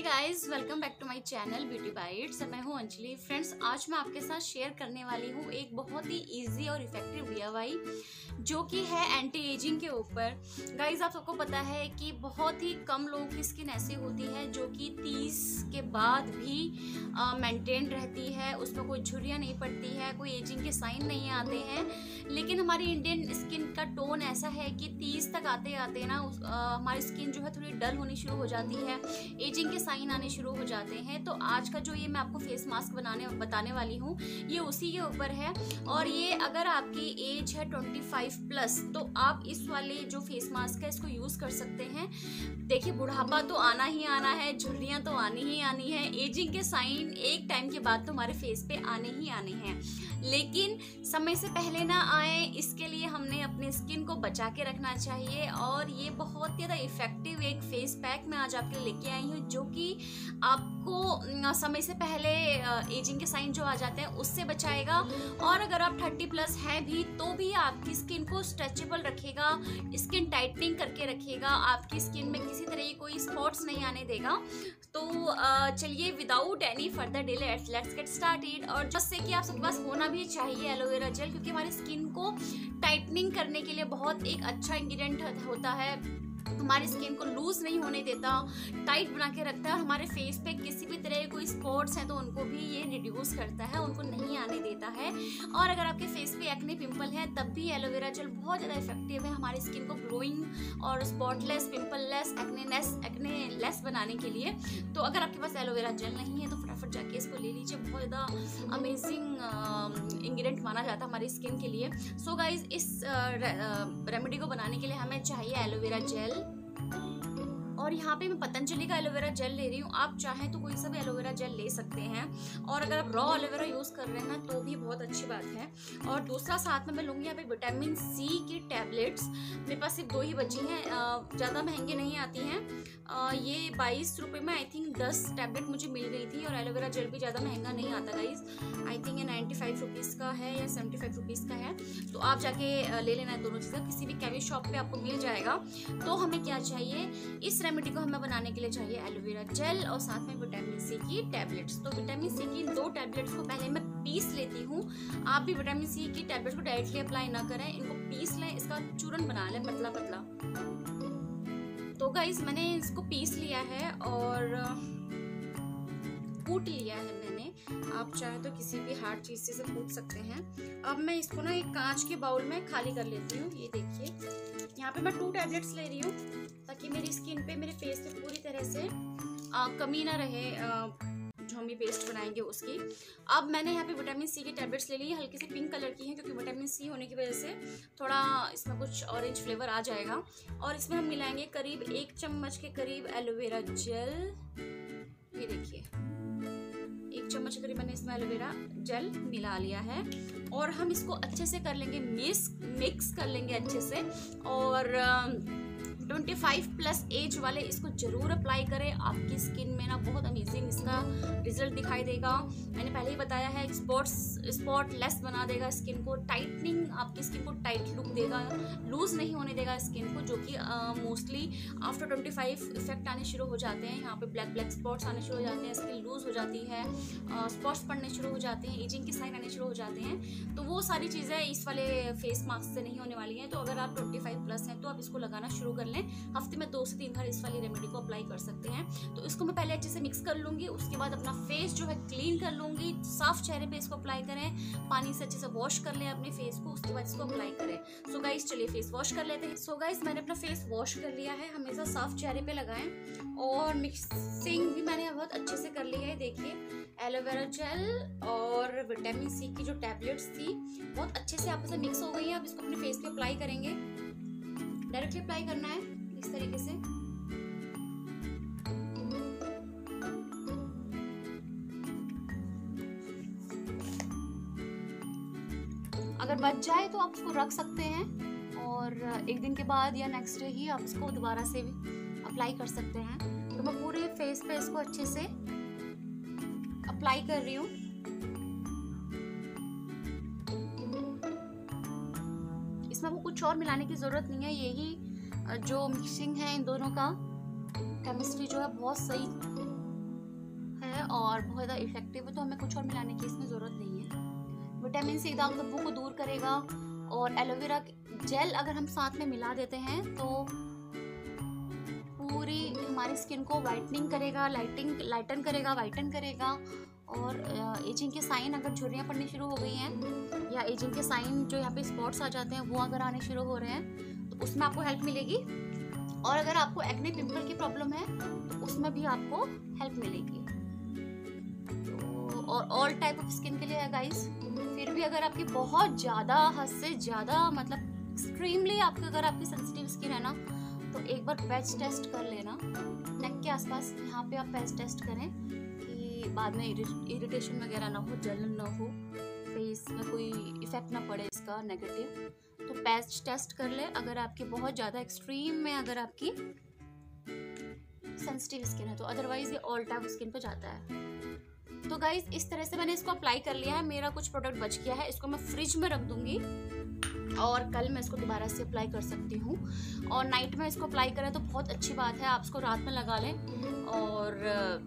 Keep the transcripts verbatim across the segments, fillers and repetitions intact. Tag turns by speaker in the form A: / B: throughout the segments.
A: Guys, welcome back to my channel beauty bites. मैं हूं Anjali. Friends, आज मैं आपके साथ शेयर करने वाली हूं एक बहुत ही इजी और इफेक्टिव डीआईवाई जो कि है एंटी एजिंग के ऊपर। गाइस, आप सबको पता है कि बहुत ही कम लोगों की स्किन ऐसी होती है जो कि तीस के बाद भी मेंटेन रहती है, उसमें कोई झुर्रियाँ नहीं पड़ती है, कोई एजिंग के साइन नहीं आते हैं। लेकिन हमारी इंडियन स्किन का टोन ऐसा है कि तीस तक आते आते ना आ, हमारी स्किन जो है थोड़ी डल होनी शुरू हो जाती है, एजिंग के साइन आने शुरू हो जाते हैं। तो आज का जो ये मैं आपको फेस मास्क बनाने बताने वाली हूँ ये उसी के ऊपर है। और ये अगर आपकी एज है पच्चीस प्लस तो आप इस वाले जो फेस मास्क है इसको यूज कर सकते हैं। देखिए, बुढ़ापा तो आना ही आना है, झुर्रियाँ तो आनी ही आनी है, एजिंग के साइन एक टाइम के बाद तो हमारे फेस पे आने ही आने हैं, लेकिन समय से पहले ना आए इसके लिए हमने अपनी स्किन को बचा के रखना चाहिए। और ये बहुत ज़्यादा इफेक्टिव एक फेस पैक मैं आज आपके लिए लेके आई हूँ जो कि आपको समय से पहले एजिंग के साइन जो आ जाते हैं उससे बचाएगा। और अगर आप तीस प्लस हैं भी तो भी आपकी स्किन को स्ट्रेचेबल रखेगा, स्किन टाइटनिंग करके रखेगा, आपकी स्किन में किसी तरह की कोई स्पॉट्स नहीं आने देगा। तो चलिए without any further delay let's get started. और जैसे कि आप सबके पास होना भी चाहिए एलोवेरा जेल, क्योंकि हमारी स्किन को टाइटनिंग करने के लिए बहुत एक अच्छा इंग्रेडिएंट होता है, हमारी स्किन को लूज नहीं होने देता, टाइट बना के रखता है। हमारे फेस पे किसी भी तरह के कोई स्पॉट्स हैं तो उनको भी ये रिड्यूस करता है, उनको नहीं आने देता है। और अगर आपके फेस पे एक्ने पिंपल है तब भी एलोवेरा जेल बहुत ज़्यादा इफेक्टिव है हमारी स्किन को ग्लोइंग और spotless, pimpleless, acneless acne less बनाने के लिए। तो अगर आपके पास एलोवेरा जेल नहीं है तो फटाफट जाके इसको ले लीजिए, बहुत ज़्यादा अमेजिंग इंग्रेडिएंट माना जाता है हमारी स्किन के लिए। सो गाइज, इस रेमेडी को बनाने के लिए हमें चाहिए एलोवेरा जेल। और यहाँ पे मैं पतंजलि का एलोवेरा जेल ले रही हूँ, आप चाहें तो कोई सा भी एलोवेरा जेल ले सकते हैं। और अगर आप रॉ एलोवेरा यूज़ कर रहे हैं तो भी बहुत अच्छी बात है। और दूसरा साथ में मैं लूँगी यहाँ पे विटामिन सी की टैबलेट्स। मेरे पास सिर्फ दो ही बची हैं, ज़्यादा महंगी नहीं आती हैं। ये बाईस रुपये में आई थिंक दस टैबलेट मुझे मिल गई थी। और एलोवेरा जेल भी ज़्यादा महंगा नहीं आता गाइज, आई थिंक ये नाइन्टी फाइव रुपीज़ का है या सेवेंटी फाइव रुपीज़ का है। तो आप जाके ले लेना है दोनों चीज़ें, किसी भी केमिस्ट शॉप पे आपको मिल जाएगा। तो हमें क्या चाहिए, इस रेमेडी को हमें बनाने के लिए चाहिए एलोवेरा जेल और साथ में विटामिन सी की टैबलेट्स। तो विटामिन सी की दो टैबलेट्स को पहले मैं पीस लेती हूँ। आप भी विटामिन सी की टैबलेट्स को डायरेक्टली अप्लाई ना करें, इनको पीस लें, इसका चूरन बना लें पतला पतला। तो गाइस, मैंने इसको पीस लिया है और कूट लिया है मैंने। आप चाहे तो किसी भी हार्ड चीज से कूट सकते हैं। अब मैं इसको ना एक कांच के बाउल में खाली कर लेती हूँ। ये देखिए, यहाँ पे मैं टू टैबलेट्स ले रही हूँ ताकि मेरी स्किन पे, मेरे फेस पे पूरी तरह से आ, कमी ना रहे आ, जो हम ये पेस्ट बनाएंगे उसकी। अब मैंने यहाँ पे विटामिन सी की टैबलेट्स ले ली, हल्की सी पिंक कलर की हैं क्योंकि विटामिन सी होने की वजह से थोड़ा इसमें कुछ ऑरेंज फ्लेवर आ जाएगा। और इसमें हम मिलाएंगे करीब एक चम्मच के करीब एलोवेरा जेल। ये देखिए, एक चम्मच के करीब मैंने इसमें एलोवेरा जेल मिला लिया है। और हम इसको अच्छे से कर लेंगे मिक्स मिक्स कर लेंगे अच्छे से। और पच्चीस प्लस एज वाले इसको जरूर अप्लाई करें, आपकी स्किन में ना बहुत अमेजिंग इसका रिजल्ट दिखाई देगा। मैंने पहले ही बताया है, स्पॉट्स स्पॉट लेस बना देगा स्किन को, टाइटनिंग, आपकी स्किन को टाइट लुक देगा, लूज नहीं होने देगा स्किन को, जो कि मोस्टली आफ्टर पच्चीस इफेक्ट आने शुरू हो जाते हैं। यहाँ पे ब्लैक ब्लैक स्पॉट्स आने शुरू हो जाते हैं, स्किन लूज हो जाती है, स्पॉट्स पड़ने शुरू हो जाते हैं, एजिंग के साइन आने शुरू हो जाते हैं। तो वो सारी चीज़ें इस वाले फेस मास्क से नहीं होने वाली हैं। तो अगर आप पच्चीस प्लस हैं तो आप इसको लगाना शुरू कर लें। हफ्ते में दो से तीन बार इस वाली रेमेडी को अप्लाई कर सकते हैं। तो इसको मैं पहले अच्छे से मिक्स कर लूंगी, उसके बाद अपना फेस जो है क्लीन कर लूंगी। साफ चेहरे पे इसको अप्लाई करें, पानी से अच्छे से वॉश कर लें अपने फेस को, उसके बाद इसको अप्लाई करें। सो गाइस, चलिए फेस वॉश कर लेते हैं। सो गाइस, मैंने अपना फेस वॉश कर लिया है। हमेशा साफ चेहरे पे लगाएं। और मिक्सिंग भी मैंने बहुत अच्छे से कर ली है। देखिए, एलोवेरा जेल और विटामिन सी की जो टैबलेट्स थी बहुत अच्छे से आपस में मिक्स हो गई है। अब इसको अपने फेस पे अप्लाई करेंगे, डायरेक्टली अप्लाई करना है इस तरीके से। अगर बच जाए तो आप इसको रख सकते हैं और एक दिन के बाद या नेक्स्ट डे ही आप इसको दोबारा से भी अप्लाई कर सकते हैं। तो मैं पूरे फेस पे इसको अच्छे से अप्लाई कर रही हूँ। इसमें वो कुछ और मिलाने की जरूरत नहीं है, यही जो मिक्सिंग है इन दोनों का केमिस्ट्री जो है बहुत सही है और बहुत ज़्यादा इफेक्टिव है, तो हमें कुछ और मिलाने की इसमें ज़रूरत नहीं है। विटामिन सी दाग धब्बों को दूर करेगा और एलोवेरा जेल अगर हम साथ में मिला देते हैं तो पूरी हमारी स्किन को वाइटनिंग करेगा, लाइटिंग लाइटन करेगा, वाइटन करेगा। और एजिंग के साइन अगर झुर्रियाँ पड़नी शुरू हो गई हैं या एजिंग के साइन जो यहाँ पे स्पॉट्स आ जाते हैं वो अगर आने शुरू हो रहे हैं तो उसमें आपको हेल्प मिलेगी। और अगर आपको एक्ने पिंपल की प्रॉब्लम है तो उसमें भी आपको हेल्प मिलेगी। तो और ऑल टाइप ऑफ स्किन के लिए है गाइस। फिर भी अगर आपकी बहुत ज़्यादा हद से ज़्यादा मतलब एक्सट्रीमली आपकी अगर आपकी सेंसिटिव स्किन है ना तो एक बार पैच टेस्ट कर लेना नेक के आसपास, यहाँ पे आप पैच टेस्ट करें कि बाद में इरिटेशन वगैरह ना हो, जलन ना हो, फेस में कोई इफेक्ट ना पड़े इसका नेगेटिव। तो पैच टेस्ट कर ले अगर आपकी बहुत ज़्यादा एक्सट्रीम में अगर आपकी सेंसिटिव स्किन है तो, अदरवाइज ये ऑल टाइप स्किन पे जाता है। तो गाइज इस तरह से मैंने इसको अप्लाई कर लिया है। मेरा कुछ प्रोडक्ट बच गया है, इसको मैं फ्रिज में रख दूंगी और कल मैं इसको दोबारा से अप्लाई कर सकती हूँ। और नाइट में इसको अप्लाई करें तो बहुत अच्छी बात है, आप इसको रात में लगा लें और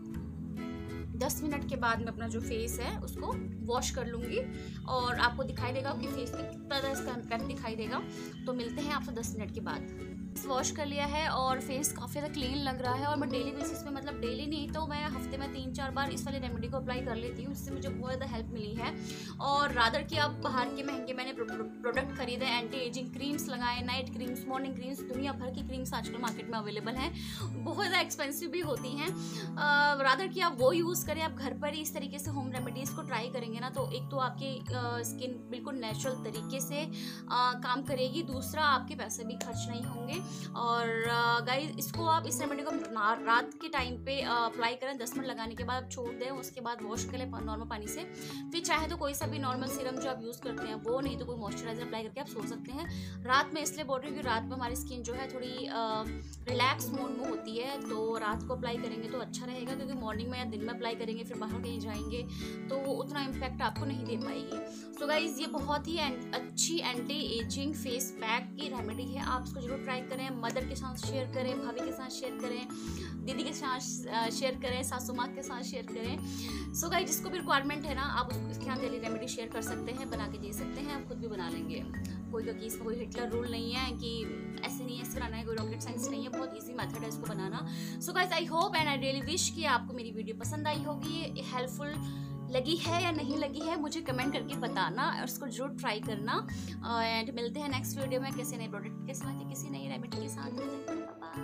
A: दस मिनट के बाद मैं अपना जो फेस है उसको वॉश कर लूँगी और आपको दिखाई देगा कि फेस पे कितना ज़्यादा इसका इम्पैक्ट दिखाई देगा। तो मिलते हैं आपसे दस मिनट के बाद। वॉश कर लिया है और फेस काफ़ी ज़्यादा क्लीन लग रहा है और मैं डेली बेसिस पे मतलब डेली नहीं तो मैं हफ्ते में तीन चार बार इस वाले रेमेडी को अप्लाई कर लेती हूँ, इससे मुझे बहुत ज़्यादा हेल्प मिली है। और रादर कि आप बाहर के महंगे मैंने प्रोडक्ट खरीदे, एंटी एजिंग क्रीम्स लगाए, नाइट क्रीम्स, मॉर्निंग क्रीम्स, दुनिया भर की क्रीम्स आजकल मार्केट में अवेलेबल हैं, बहुत ज़्यादा एक्सपेंसिव भी होती हैं। रादर कि आप वो यूज़ करें, आप घर पर ही इस तरीके से होम रेमेडीज़ को ट्राई करेंगे ना तो एक तो आपकी स्किन बिल्कुल नेचुरल तरीके से आ, काम करेगी, दूसरा आपके पैसे भी खर्च नहीं होंगे। और गाइस इसको आप इस रेमेडी को रात के टाइम पे अप्लाई करें, दस मिनट लगाने के बाद आप छोड़ दें, उसके बाद वॉश कर लें नॉर्मल पानी से। फिर चाहे तो कोई सा भी नॉर्मल सीरम जो आप यूज़ करते हैं वो, नहीं तो कोई मॉइस्चराइजर अप्लाई करके आप सो सकते हैं। रात में इसलिए बोल रही हूँ कि रात में हमारी स्किन जो है थोड़ी रिलैक्स मोड में होती है, तो रात को अप्लाई करेंगे तो अच्छा रहेगा, क्योंकि मॉर्निंग में या दिन में अप्लाई करेंगे फिर बाहर कहीं जाएंगे तो वो उतना इम्पैक्ट आपको नहीं दे पाएगी। सो गाइज ये बहुत ही अच्छी एंटी एजिंग फेस पैक की रेमेडी है, आप इसको जरूर ट्राई करें। मदर के साथ शेयर करें, भाभी के साथ शेयर करें, दीदी के साथ शेयर करें, सासू माँ के साथ शेयर करें। सो गाइस जिसको भी रिक्वायरमेंट है ना आप उसको इसके यहाँ डेली रेमेडी शेयर कर सकते हैं, बना के दे सकते हैं, आप खुद भी बना लेंगे। कोई क्योंकि इसमें कोई हिटलर रूल नहीं है कि ऐसे नहीं ऐसे बनाना है, कोई रॉकेट साइंस नहीं है, बहुत इजी मेथड है इसको बनाना। So guys I hope and I really wish कि आपको मेरी वीडियो पसंद आई होगी, हेल्पफुल लगी है या नहीं लगी है मुझे कमेंट करके बताना और इसको जरूर ट्राई करना। एंड मिलते हैं नेक्स्ट वीडियो में किसी नए प्रोडक्ट के साथ या किसी नई रेमेडी के साथ।